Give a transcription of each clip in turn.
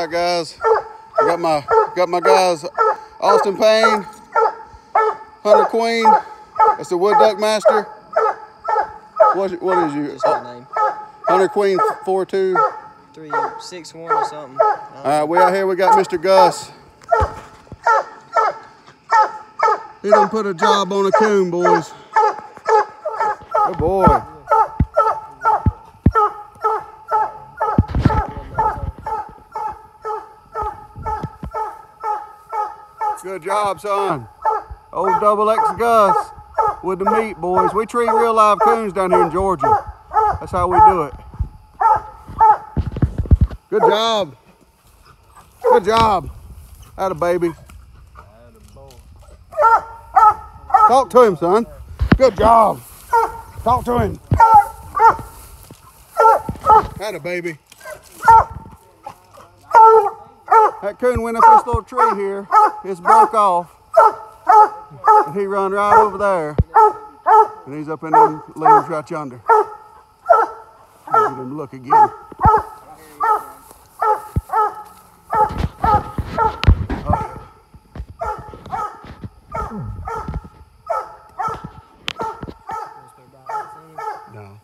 right, guys. I got my guys, Austin Payne, Hunter Queen. That's the Wood Duck Master. What is you? Just my name. Hunter Queen 42. 361 or something. All right, we out here. We got Mr. Gus. He done put a job on a coon, boys. Good boy. Good job, son. Old Double X Gus with the meat, boys. We treat real live coons down here in Georgia. That's how we do it. Good job. Good job. Atta baby. Talk to him, son. Good job. Talk to him. Atta baby. That coon went up this little tree here. It's broke off. And he run right over there. And he's up in them leaves right yonder. Let him look again. No.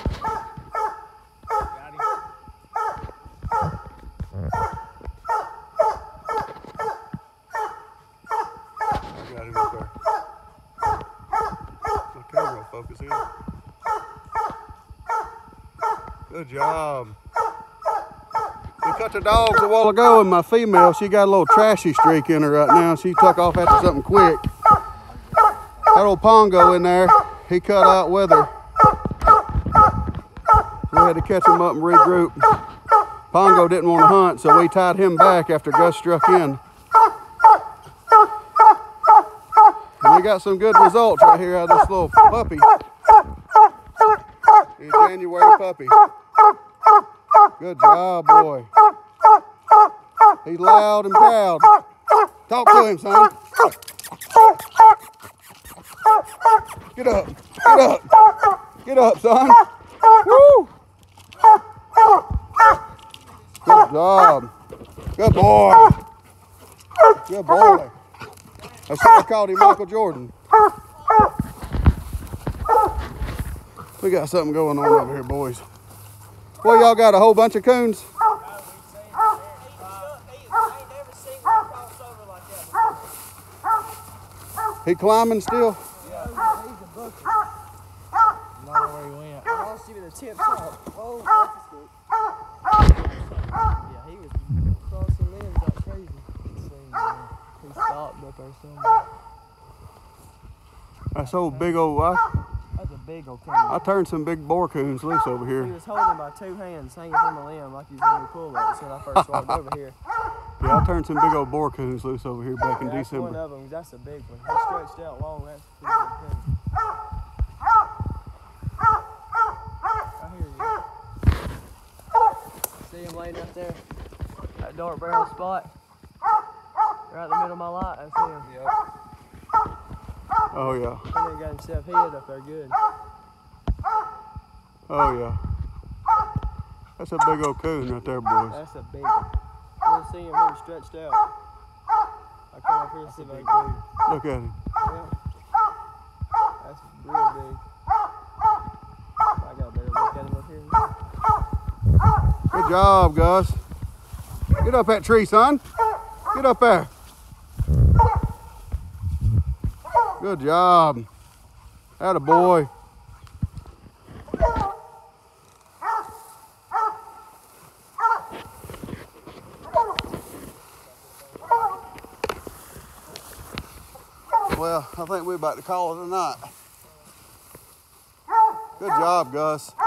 I got him up there. My camera will focus in. Good job. We cut the dogs a while ago, and my female, she got a little trashy streak in her right now. She took off after something quick. That old Pongo in there, he cut out with her. We had to catch him up and regroup. Pongo didn't want to hunt, so we tied him back after Gus struck in. And we got some good results right here out of this little puppy. He's a January puppy. Good job, boy. He's loud and proud. Talk to him, son. Get up. Get up. Get up, son. Woo! Good job. Good boy. Good boy. That's why I called him Michael Jordan. We got something going on over here, boys. Well, y'all got a whole bunch of coons? He climbing still? Yeah, he's a bucket. Not where he went. I'll see with the tip top. Oh, that's a stick. Yeah, he was crossing limbs like crazy. He stopped up there somewhere. That's old big old, That's a big old coon. I turned some big boar coons loose over here. He was holding him by two hands, hanging from a limb like he was going to pull it. So when I first walked over here. Yeah, I turned some big old boar coons loose over here back in That's December. one of them. That's a big one. He stretched out long. That's a pretty big coon. I hear you. See him laying up there? That dark brown spot? Right in the middle of my light. That's him. Yep. Oh, yeah. He done got himself hid up there good. Oh, yeah. That's a big old coon right there, boys. That's a big one. You'll see him here stretched out. I come up here and see if I can do. Look at him. Yeah. That's real big. I got a better look at him up here. Good job, Gus. Get up that tree, son. Get up there. Good job. Atta boy. Well, I think we're about to call it a night. Good job, Gus.